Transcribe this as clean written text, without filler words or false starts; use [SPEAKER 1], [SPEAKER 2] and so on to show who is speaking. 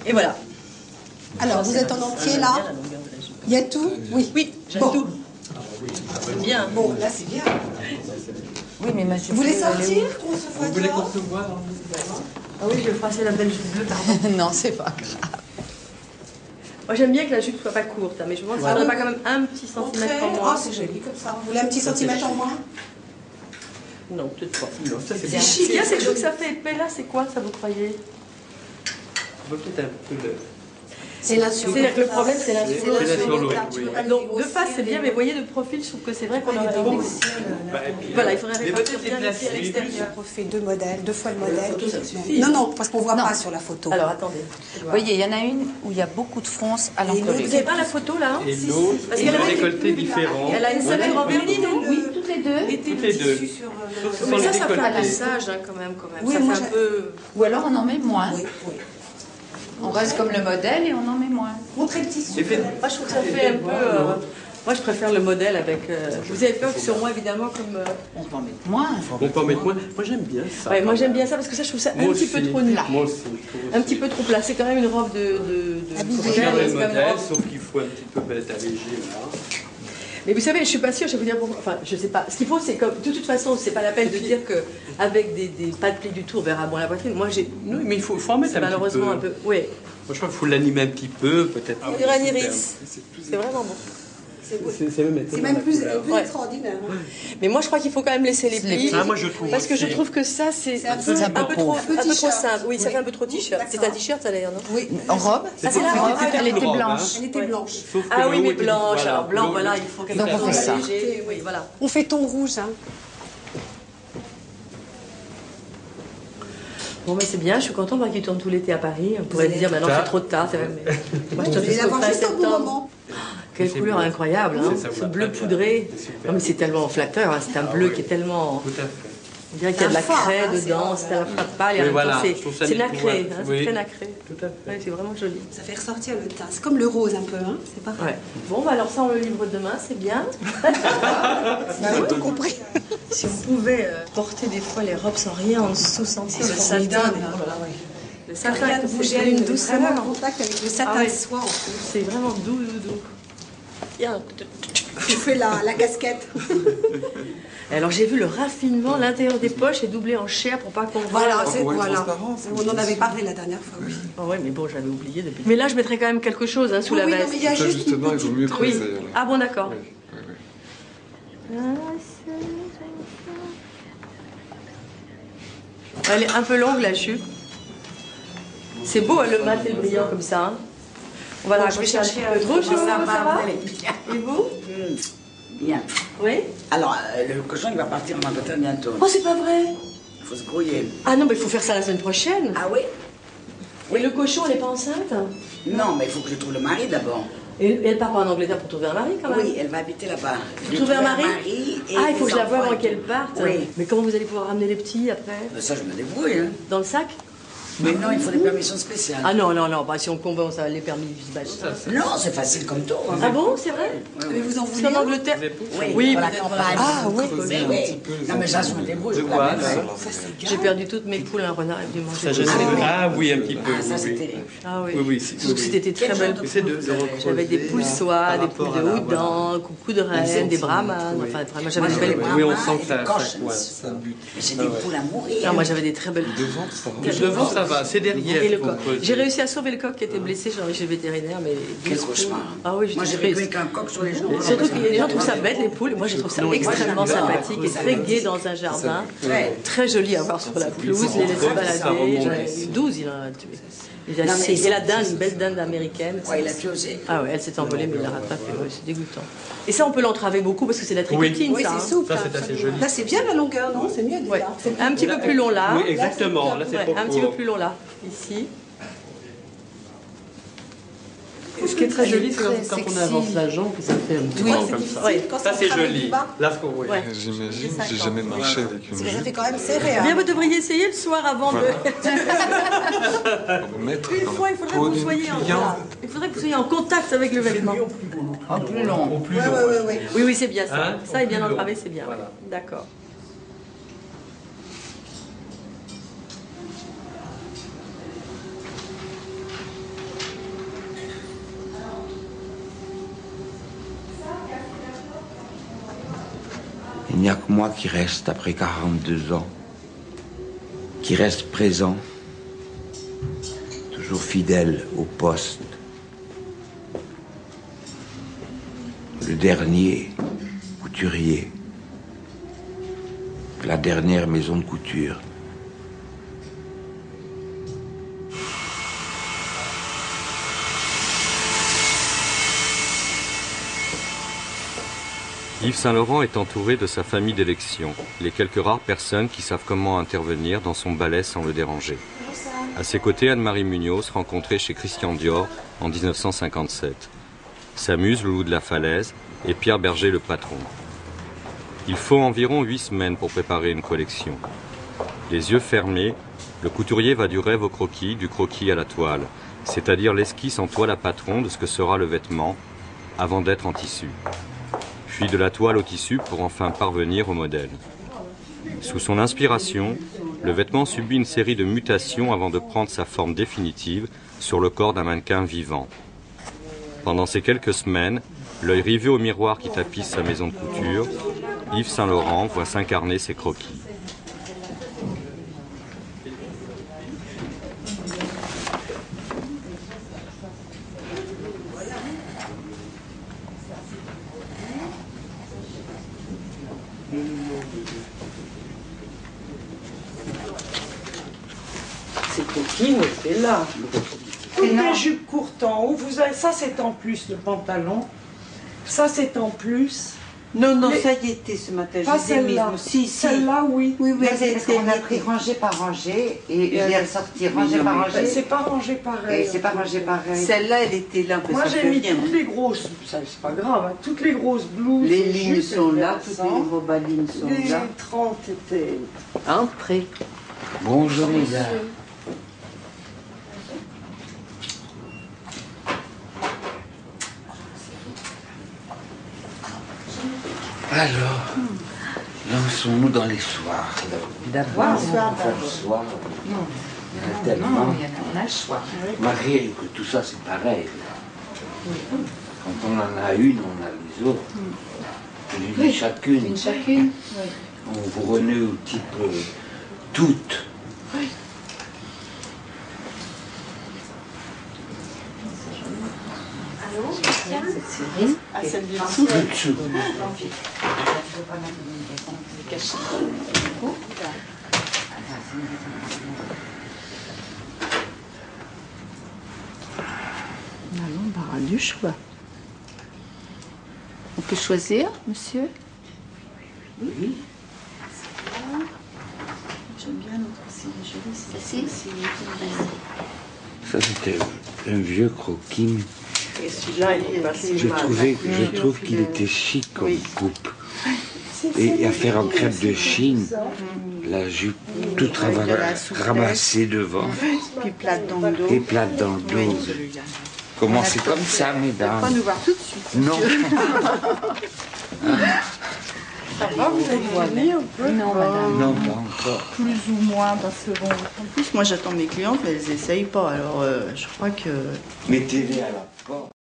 [SPEAKER 1] Et voilà.
[SPEAKER 2] Alors, vous êtes en entier là? Il y a tout? Oui.
[SPEAKER 1] Oui, j'aime
[SPEAKER 2] bon.
[SPEAKER 1] tout. Bien.
[SPEAKER 2] Bon, là c'est bien.
[SPEAKER 3] Oui, mais moi,
[SPEAKER 2] Vous voulez sortir qu'on se voit?
[SPEAKER 4] Vous voulez qu'on
[SPEAKER 2] dehors
[SPEAKER 4] se voit dans
[SPEAKER 1] Ah oui, je vais passer la belle jupe bleue, pardon.
[SPEAKER 3] Non, c'est pas grave.
[SPEAKER 1] Moi, j'aime bien que la jupe soit pas courte, hein, mais je pense qu'il faudrait pas quand même un petit centimètre en moins.
[SPEAKER 2] Ah, c'est joli comme ça. Vous voulez un petit centimètre en moins?
[SPEAKER 1] Non, peut-être pas.
[SPEAKER 4] Non, ça c'est
[SPEAKER 1] Ce
[SPEAKER 4] bien.
[SPEAKER 1] qu'il y a, c'est que ça fait épais là, c'est quoi ça, vous croyez?
[SPEAKER 4] On peut peut-être un peu le...
[SPEAKER 2] C'est l'insurance.
[SPEAKER 1] C'est-à-dire que le problème, c'est la
[SPEAKER 4] C'est la silhouette, oui.
[SPEAKER 1] Donc, de face, c'est bien, mais voyez, de profil, je trouve que c'est vrai qu'on aurait beau. Voilà, il faudrait
[SPEAKER 4] Mais
[SPEAKER 1] répartir
[SPEAKER 4] peut-être
[SPEAKER 1] bien
[SPEAKER 4] les
[SPEAKER 1] ici à
[SPEAKER 4] placer.
[SPEAKER 1] l'extérieur.
[SPEAKER 2] On fait deux modèles, deux fois le modèle.
[SPEAKER 1] photo, ça suffit.
[SPEAKER 2] Non, non, parce qu'on voit
[SPEAKER 3] Non.
[SPEAKER 2] pas sur la photo.
[SPEAKER 1] Alors, attendez.
[SPEAKER 3] Vous voyez, il y en a une où il y a beaucoup de fronces à
[SPEAKER 2] l'autre,
[SPEAKER 1] Vous
[SPEAKER 3] l'encolure.
[SPEAKER 1] n'avez pas la photo là, hein?
[SPEAKER 4] Et l'autre,
[SPEAKER 1] Parce
[SPEAKER 4] et
[SPEAKER 1] qu'elle
[SPEAKER 4] le
[SPEAKER 1] avait-
[SPEAKER 4] décolleté différent.
[SPEAKER 1] Elle a une ceinture en vernis, non?
[SPEAKER 3] Oui, toutes les deux.
[SPEAKER 4] Toutes les deux. Sauf sur
[SPEAKER 1] Mais
[SPEAKER 4] le
[SPEAKER 1] ça fait un
[SPEAKER 4] décolleté.
[SPEAKER 1] message hein, quand même.
[SPEAKER 2] Oui,
[SPEAKER 1] Ça
[SPEAKER 2] moi,
[SPEAKER 1] fait un
[SPEAKER 2] j'ai-
[SPEAKER 1] peu...
[SPEAKER 3] Ou alors on en met moins.
[SPEAKER 2] Oui, oui.
[SPEAKER 3] On reste comme le modèle et on en met moins.
[SPEAKER 2] Montrez le tissu.
[SPEAKER 4] Et fait-
[SPEAKER 1] Moi, je trouve que ça fait un peu... Moi, je préfère le modèle avec... Vous avez peur que sur moi, évidemment, comme...
[SPEAKER 3] On peut en mettre moins.
[SPEAKER 4] On peut en mettre moins. Moi j'aime bien ça.
[SPEAKER 1] Ouais, moi, j'aime bien ça parce que ça, je trouve ça
[SPEAKER 4] Moi
[SPEAKER 1] un petit peu
[SPEAKER 4] aussi.
[SPEAKER 1] trop nu.
[SPEAKER 4] Moi aussi. je trouve
[SPEAKER 1] Un
[SPEAKER 4] aussi.
[SPEAKER 1] petit peu trop plat. C'est quand même une robe de
[SPEAKER 4] Faut
[SPEAKER 1] modèle,
[SPEAKER 4] faire le
[SPEAKER 1] c'est quand même une
[SPEAKER 4] modèle,
[SPEAKER 1] robe-
[SPEAKER 4] sauf qu'il faut un petit peu peut-être alléger là.
[SPEAKER 1] Mais vous savez, je suis pas sûre, je vais vous dire pourquoi. Enfin, je sais pas. Ce qu'il faut, c'est que de toute façon, c'est pas la peine de dire que avec des pas de plis du tout, on verra bon la poitrine. Moi, j'ai
[SPEAKER 4] Non, mais il faut en mettre
[SPEAKER 1] c'est
[SPEAKER 4] un petit peu.
[SPEAKER 1] malheureusement un peu. Oui.
[SPEAKER 4] Moi je crois qu'il faut l'animer un petit peu, peut-être.
[SPEAKER 1] On dirait un iris. C'est vraiment bon.
[SPEAKER 4] C'est même
[SPEAKER 2] C'est même plus
[SPEAKER 1] Ouais.
[SPEAKER 2] extraordinaire. hein.
[SPEAKER 1] Mais moi, je crois qu'il faut quand même laisser les plis.
[SPEAKER 4] Ah, moi je trouve.
[SPEAKER 1] Parce que je
[SPEAKER 4] aussi.
[SPEAKER 1] trouve que ça, c'est un
[SPEAKER 2] peu
[SPEAKER 1] trop
[SPEAKER 2] t-shirt.
[SPEAKER 1] simple. Oui, ça fait un peu trop t-shirt. C'est un t-shirt, ça d'ailleurs, non?
[SPEAKER 2] Oui.
[SPEAKER 3] En robe.
[SPEAKER 1] Ah, c'est la robe.
[SPEAKER 3] Elle était
[SPEAKER 4] robe,
[SPEAKER 3] blanche.
[SPEAKER 2] Elle était blanche.
[SPEAKER 4] Sauf que
[SPEAKER 1] Ah
[SPEAKER 4] le
[SPEAKER 1] oui,
[SPEAKER 4] haut
[SPEAKER 1] mais
[SPEAKER 4] était-
[SPEAKER 1] blanche.
[SPEAKER 4] voilà.
[SPEAKER 1] Alors blanc,
[SPEAKER 4] Le-
[SPEAKER 1] voilà, il faut quelque
[SPEAKER 3] Donc, on
[SPEAKER 1] chose
[SPEAKER 3] fait ça.
[SPEAKER 1] de léger. Oui, voilà.
[SPEAKER 2] On fait ton rouge. Hein.
[SPEAKER 1] Bon, mais c'est bien, je suis contente de voir qu'ils tournent tout l'été à Paris. On pourrait se dire, maintenant
[SPEAKER 4] Ça.
[SPEAKER 1] c'est trop tard, c'est vrai, mais. Moi, je
[SPEAKER 2] Vous
[SPEAKER 1] te
[SPEAKER 2] allez
[SPEAKER 1] fais
[SPEAKER 2] l'avoir
[SPEAKER 1] fin
[SPEAKER 2] juste au bon
[SPEAKER 1] septembre.
[SPEAKER 2] moment.
[SPEAKER 1] Quelle
[SPEAKER 4] C'est
[SPEAKER 1] couleur
[SPEAKER 4] beau.
[SPEAKER 1] incroyable, hein.
[SPEAKER 4] C'est ça,
[SPEAKER 1] Ce
[SPEAKER 4] vous
[SPEAKER 1] bleu
[SPEAKER 4] l'avez
[SPEAKER 1] poudré.
[SPEAKER 4] C'est super.
[SPEAKER 1] Non, mais c'est tellement flatteur, hein. C'est un bleu
[SPEAKER 4] oui.
[SPEAKER 1] qui est tellement.
[SPEAKER 4] Tout à fait.
[SPEAKER 1] On dirait qu'il y a de la
[SPEAKER 2] C'est un fort,
[SPEAKER 1] craie
[SPEAKER 2] hein, c'est
[SPEAKER 1] dedans,
[SPEAKER 2] un-
[SPEAKER 1] c'est un frappe pas.
[SPEAKER 4] Oui, voilà, je trouve ça
[SPEAKER 1] C'est
[SPEAKER 4] nettoie.
[SPEAKER 1] nacré, hein, c'est
[SPEAKER 4] Oui.
[SPEAKER 1] très nacré.
[SPEAKER 4] Tout à fait.
[SPEAKER 1] Ouais, c'est vraiment joli.
[SPEAKER 2] Ça fait ressortir le teint. C'est comme le rose un peu. Hein. C'est pareil.
[SPEAKER 1] Ouais. Bon, bah alors ça, on le livre demain, c'est bien.
[SPEAKER 2] Vous avez tout compris.
[SPEAKER 1] Si on pouvait porter des fois les robes sans rien en dessous, sentir le satin.
[SPEAKER 2] formidable.
[SPEAKER 1] Oh là là, ouais. Le satin,
[SPEAKER 2] Rien de
[SPEAKER 1] c'est
[SPEAKER 2] bouger,
[SPEAKER 1] une
[SPEAKER 2] une
[SPEAKER 1] douceur.
[SPEAKER 2] vraiment en contact avec le satin
[SPEAKER 1] Ah ouais.
[SPEAKER 2] de soie. En plus.
[SPEAKER 1] C'est vraiment doux, doux, doux. Tiens.
[SPEAKER 2] Je fais la casquette.
[SPEAKER 1] Et alors j'ai vu le raffinement, l'intérieur des poches est doublé en chair pour pas qu'on voit.
[SPEAKER 2] Voilà, c'est
[SPEAKER 5] pour être
[SPEAKER 2] voilà.
[SPEAKER 5] transparent, c'est
[SPEAKER 2] On en avait parlé la dernière fois. Oui.
[SPEAKER 1] Oh ouais, mais bon, j'avais oublié depuis. Mais là, je mettrais quand même quelque chose hein, sous la
[SPEAKER 2] Oui, non,
[SPEAKER 1] veste.
[SPEAKER 2] mais il y a
[SPEAKER 5] Ça,
[SPEAKER 2] juste une
[SPEAKER 5] justement, il vaut mieux
[SPEAKER 2] petite-
[SPEAKER 1] Oui.
[SPEAKER 5] creuser. là.
[SPEAKER 1] Ah bon, d'accord.
[SPEAKER 5] Oui, oui, oui.
[SPEAKER 1] Elle est un peu longue la jupe. C'est beau hein, le mat et le brillant comme ça. Hein. On va la
[SPEAKER 2] je vais
[SPEAKER 1] raccrocher un
[SPEAKER 2] chercher
[SPEAKER 1] petit peu. Bonjour, ça va
[SPEAKER 6] Bien.
[SPEAKER 1] Et vous
[SPEAKER 6] Bien.
[SPEAKER 1] Oui.
[SPEAKER 6] Alors, le cochon, il va partir en Angleterre bientôt.
[SPEAKER 1] Oh, c'est pas vrai.
[SPEAKER 6] Il faut se grouiller.
[SPEAKER 1] Ah non, mais il faut faire ça la semaine prochaine.
[SPEAKER 6] Ah oui?
[SPEAKER 1] Et le cochon, elle n'est pas enceinte.
[SPEAKER 6] Non, mais il faut que je trouve le mari d'abord.
[SPEAKER 1] Et elle part pas en Angleterre pour trouver un mari quand même.
[SPEAKER 6] Oui, elle va habiter là-bas.
[SPEAKER 1] Pour trouver un mari
[SPEAKER 6] et
[SPEAKER 1] Ah, il faut que je la
[SPEAKER 6] des
[SPEAKER 1] voie
[SPEAKER 6] enfants
[SPEAKER 1] avant
[SPEAKER 6] et
[SPEAKER 1] qu'elle
[SPEAKER 6] tout.
[SPEAKER 1] parte.
[SPEAKER 6] Oui.
[SPEAKER 1] Mais comment vous allez pouvoir ramener les petits après?
[SPEAKER 6] Ça, je me débrouille. Hein.
[SPEAKER 1] Dans le sac?
[SPEAKER 6] Mais non, il faut des permissions spéciales.
[SPEAKER 1] Ah non, non, non, bah, si on convainc, ça, les permis, se bâchent.
[SPEAKER 6] Non, c'est facile comme tout. Hein.
[SPEAKER 1] Ah bon, c'est vrai?
[SPEAKER 2] Mais vous en
[SPEAKER 1] C'est
[SPEAKER 2] voulez
[SPEAKER 1] en
[SPEAKER 2] un
[SPEAKER 1] Angleterre?
[SPEAKER 6] Oui,
[SPEAKER 1] Oui,
[SPEAKER 6] pour la
[SPEAKER 1] peut-être
[SPEAKER 6] campagne.
[SPEAKER 2] Ah oui.
[SPEAKER 5] Creuser
[SPEAKER 6] Mais
[SPEAKER 5] un
[SPEAKER 6] oui.
[SPEAKER 5] petit peu les
[SPEAKER 6] Non, mais ça, je me débrouille. Je
[SPEAKER 4] De
[SPEAKER 6] vous
[SPEAKER 4] quoi,
[SPEAKER 6] la mets,
[SPEAKER 4] ça
[SPEAKER 6] ouais.
[SPEAKER 1] J'ai perdu toutes mes poules, un renard est venu manger.
[SPEAKER 4] Ça, je sais. Ah oui, un petit peu.
[SPEAKER 6] Ah, ça, c'est
[SPEAKER 4] oui.
[SPEAKER 6] terrible.
[SPEAKER 1] Ah oui.
[SPEAKER 4] Oui, oui, c'est-
[SPEAKER 1] Donc
[SPEAKER 4] oui.
[SPEAKER 1] c'était très
[SPEAKER 6] Quel
[SPEAKER 1] belle.
[SPEAKER 6] genre de
[SPEAKER 4] Essaie de recreuser.
[SPEAKER 1] J'avais des poules soie,
[SPEAKER 4] par
[SPEAKER 1] des poules
[SPEAKER 4] rapport
[SPEAKER 1] de
[SPEAKER 4] à la-
[SPEAKER 1] houdan, coucou de reine, des brahmanes.
[SPEAKER 4] Oui.
[SPEAKER 1] Enfin, vraiment, j'avais
[SPEAKER 6] Moi,
[SPEAKER 1] des
[SPEAKER 6] j'ai
[SPEAKER 1] belles
[SPEAKER 6] des
[SPEAKER 1] poules.
[SPEAKER 4] Oui, on
[SPEAKER 6] brahmanes
[SPEAKER 4] sent que
[SPEAKER 6] et
[SPEAKER 4] ça-
[SPEAKER 6] des
[SPEAKER 4] ça
[SPEAKER 6] coches.
[SPEAKER 4] coince.
[SPEAKER 5] Ça bute.
[SPEAKER 6] Mais j'ai des poules à mourir.
[SPEAKER 1] Non, moi j'avais des très belles poules.
[SPEAKER 5] Devant, ça va.
[SPEAKER 4] Devant, ça va, c'est derrière.
[SPEAKER 1] Et le
[SPEAKER 4] qu'on
[SPEAKER 1] coq.
[SPEAKER 4] creuse.
[SPEAKER 1] J'ai réussi à sauver le coq qui était blessé, j'ai envoyé chez le vétérinaire, mais.
[SPEAKER 6] Quel
[SPEAKER 1] 12
[SPEAKER 6] cauchemar.
[SPEAKER 1] poules. Ah oui,
[SPEAKER 6] Moi, j'ai
[SPEAKER 1] j'étais
[SPEAKER 6] vécu
[SPEAKER 1] triste.
[SPEAKER 6] avec un coq sur les genoux.
[SPEAKER 1] Surtout que les gens trouvent ça bête, les poules. Moi, je trouve ça extrêmement
[SPEAKER 6] j'adore.
[SPEAKER 1] sympathique et très gai dans un jardin.
[SPEAKER 6] Ouais.
[SPEAKER 1] Très joli à voir sur la pelouse, les laisser balader. J'en ai eu 12, il en a tué. Il a
[SPEAKER 6] Non, mais
[SPEAKER 1] et la dinde, une belle dinde américaine.
[SPEAKER 6] Ouais, il a tué aussi.
[SPEAKER 1] Ah ouais, elle s'est envolée, mais il l'a rattrapée. Ouais, c'est dégoûtant. Et ça, on peut l'entraver beaucoup parce que c'est de la tricotine,
[SPEAKER 2] Oui,
[SPEAKER 1] ça.
[SPEAKER 2] c'est
[SPEAKER 1] hein.
[SPEAKER 2] souple.
[SPEAKER 4] Ça, c'est assez joli.
[SPEAKER 2] Là, c'est bien la longueur, non? C'est mieux déjà.
[SPEAKER 1] Ouais. Un petit peu plus long là.
[SPEAKER 4] Oui, exactement. Là, c'est
[SPEAKER 1] Ouais,
[SPEAKER 4] pas
[SPEAKER 1] un petit peu
[SPEAKER 4] court.
[SPEAKER 1] plus long là. Ici.
[SPEAKER 4] Ce qui est très joli, c'est
[SPEAKER 3] Très
[SPEAKER 4] quand on
[SPEAKER 3] sexy.
[SPEAKER 4] avance la jambe, que ça fait un petit
[SPEAKER 1] Oui,
[SPEAKER 4] vent
[SPEAKER 1] c'est
[SPEAKER 4] comme
[SPEAKER 2] difficile.
[SPEAKER 4] ça.
[SPEAKER 1] Ouais.
[SPEAKER 2] Quand
[SPEAKER 4] Ça,
[SPEAKER 2] on
[SPEAKER 4] c'est
[SPEAKER 2] travaille
[SPEAKER 4] joli.
[SPEAKER 2] du bas.
[SPEAKER 4] Là, ce qu'on voit.
[SPEAKER 1] Ouais.
[SPEAKER 5] J'imagine, j'ai jamais marché avec une
[SPEAKER 2] Parce que ça
[SPEAKER 5] jupe.
[SPEAKER 2] fait quand même serré.
[SPEAKER 1] Bien,
[SPEAKER 2] Hein.
[SPEAKER 1] vous devriez essayer le soir avant de.
[SPEAKER 5] Pour mettre
[SPEAKER 1] Une
[SPEAKER 5] dans
[SPEAKER 1] fois,
[SPEAKER 5] la
[SPEAKER 1] il faudrait
[SPEAKER 5] peau
[SPEAKER 1] que vous
[SPEAKER 5] d'une
[SPEAKER 1] soyez en.
[SPEAKER 5] cliente.
[SPEAKER 1] Voilà. Il faudrait que vous soyez en contact avec le vêtement.
[SPEAKER 3] En plus long.
[SPEAKER 4] Au plus
[SPEAKER 2] Ouais,
[SPEAKER 4] long.
[SPEAKER 2] ouais, ouais, ouais.
[SPEAKER 1] Oui, oui, c'est bien ça.
[SPEAKER 4] Hein,
[SPEAKER 1] Ça est bien
[SPEAKER 4] au plus
[SPEAKER 1] entravé,
[SPEAKER 4] long.
[SPEAKER 1] c'est bien.
[SPEAKER 4] Voilà.
[SPEAKER 1] D'accord.
[SPEAKER 7] n'y a que moi qui reste après 42 ans, qui reste présent, toujours fidèle au poste. Le dernier couturier, la dernière maison de couture.
[SPEAKER 8] Yves Saint-Laurent est entouré de sa famille d'élection, les quelques rares personnes qui savent comment intervenir dans son ballet sans le déranger. À ses côtés, Anne-Marie Munoz, rencontrée chez Christian Dior en 1957. S'amuse Loulou de la Falaise et Pierre Berger le patron. Il faut environ 8 semaines pour préparer une collection. Les yeux fermés, le couturier va du rêve au croquis, du croquis à la toile, c'est-à-dire l'esquisse en toile à patron de ce que sera le vêtement, avant d'être en tissu. Puis de la toile au tissu pour enfin parvenir au modèle. Sous son inspiration, le vêtement subit une série de mutations avant de prendre sa forme définitive sur le corps d'un mannequin vivant. Pendant ces quelques semaines, l'œil rivé au miroir qui tapisse sa maison de couture, Yves Saint-Laurent voit s'incarner ses croquis.
[SPEAKER 9] C'est coquine, c'est là. Toutes les jupes courtes en haut, vous avez, ça c'est en plus le pantalon. Ça c'est en plus.
[SPEAKER 10] Non, non, ça y était ce matin.
[SPEAKER 9] Pas
[SPEAKER 10] Je les ai mises.
[SPEAKER 9] celle-là.
[SPEAKER 10] Si, si.
[SPEAKER 9] Celle-là, oui.
[SPEAKER 10] Oui, oui,
[SPEAKER 3] Parce qu'on a pris rangée par rangée et je l'ai ressorti rangée par rangée.
[SPEAKER 9] C'est pas rangé pareil.
[SPEAKER 3] Et c'est pas rangé pareil.
[SPEAKER 10] Celle-là, elle était là.
[SPEAKER 9] Moi j'ai mis toutes les grosses, ça c'est pas grave, hein, toutes les grosses blouses.
[SPEAKER 10] Les lignes
[SPEAKER 9] jupes
[SPEAKER 10] sont là,
[SPEAKER 9] étaient
[SPEAKER 10] toutes les robalines sont
[SPEAKER 9] les
[SPEAKER 10] là.
[SPEAKER 9] 30 étaient.
[SPEAKER 1] Entrez.
[SPEAKER 7] Bonjour mesdames. Alors, lançons-nous dans les soirs.
[SPEAKER 1] D'abord.
[SPEAKER 7] Le soir, il y en a tellement.
[SPEAKER 3] Non, on a le choix.
[SPEAKER 7] Marie, que tout ça c'est pareil. Quand on en a une, on a les autres. Une chacune.
[SPEAKER 3] Une chacune.
[SPEAKER 7] On vous renaît au type toutes.
[SPEAKER 9] Ah, celle du
[SPEAKER 7] Tout dessous.
[SPEAKER 1] On a l'embarras du choix.
[SPEAKER 3] On peut choisir, monsieur?
[SPEAKER 7] Oui.
[SPEAKER 9] J'aime bien l'autre aussi, joli.
[SPEAKER 7] Ça c'était un vieux croquis.
[SPEAKER 9] Et celui-là, il est pas si mal.
[SPEAKER 7] Je trouve qu'il était chic comme coupe. Et à faire en crêpe de Chine, la jupe toute ramassée devant
[SPEAKER 10] Puis plate dans le dos.
[SPEAKER 7] et plate dans le dos. Comment c'est comme ça, mesdames?
[SPEAKER 10] Pas nous voir tout de suite.
[SPEAKER 7] Non.
[SPEAKER 9] Ça va, vous avez fini un peu?
[SPEAKER 3] Non, madame.
[SPEAKER 7] Non, pas encore.
[SPEAKER 2] Plus ou moins, parce que bon, en plus, moi j'attends mes clientes, mais elles essayent pas, alors je crois que...
[SPEAKER 7] Mettez-les à la porte.